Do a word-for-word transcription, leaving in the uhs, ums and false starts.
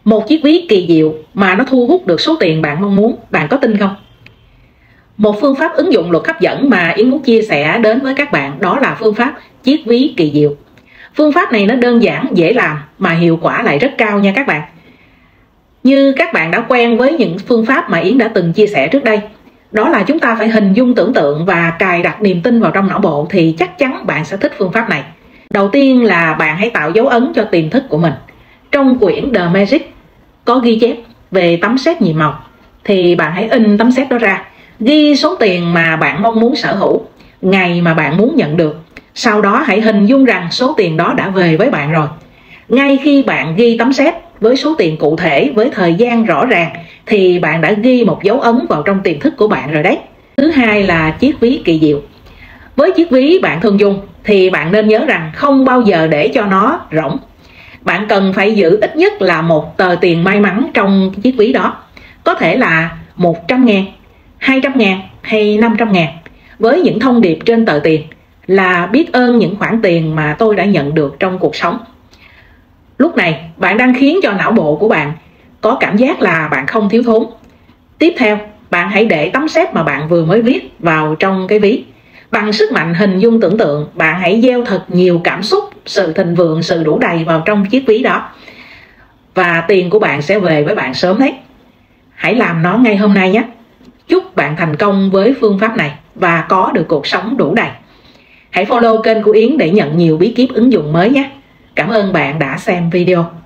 Một chiếc ví kỳ diệu mà nó thu hút được số tiền bạn mong muốn, bạn có tin không? Một phương pháp ứng dụng luật hấp dẫn mà Yến muốn chia sẻ đến với các bạn đó là phương pháp chiếc ví kỳ diệu. Phương pháp này nó đơn giản, dễ làm mà hiệu quả lại rất cao nha các bạn. Như các bạn đã quen với những phương pháp mà Yến đã từng chia sẻ trước đây, đó là chúng ta phải hình dung tưởng tượng và cài đặt niềm tin vào trong não bộ thì chắc chắn bạn sẽ thích phương pháp này. Đầu tiên là bạn hãy tạo dấu ấn cho tiềm thức của mình. Trong quyển The Magic có ghi chép về tấm séc nhiệm màu, thì bạn hãy in tấm séc đó ra, ghi số tiền mà bạn mong muốn sở hữu, ngày mà bạn muốn nhận được. Sau đó hãy hình dung rằng số tiền đó đã về với bạn rồi. Ngay khi bạn ghi tấm séc với số tiền cụ thể, với thời gian rõ ràng, thì bạn đã ghi một dấu ấn vào trong tiềm thức của bạn rồi đấy. Thứ hai là chiếc ví kỳ diệu. Với chiếc ví bạn thường dùng thì bạn nên nhớ rằng không bao giờ để cho nó rỗng. Bạn cần phải giữ ít nhất là một tờ tiền may mắn trong chiếc ví đó. Có thể là một trăm ngàn, hai trăm ngàn hay năm trăm ngàn, với những thông điệp trên tờ tiền là biết ơn những khoản tiền mà tôi đã nhận được trong cuộc sống. Lúc này bạn đang khiến cho não bộ của bạn có cảm giác là bạn không thiếu thốn. Tiếp theo, bạn hãy để tấm séc mà bạn vừa mới viết vào trong cái ví. Bằng sức mạnh hình dung tưởng tượng, bạn hãy gieo thật nhiều cảm xúc, sự thịnh vượng, sự đủ đầy vào trong chiếc ví đó. Và tiền của bạn sẽ về với bạn sớm đấy. Hãy làm nó ngay hôm nay nhé. Chúc bạn thành công với phương pháp này và có được cuộc sống đủ đầy. Hãy follow kênh của Yến để nhận nhiều bí kíp ứng dụng mới nhé. Cảm ơn bạn đã xem video.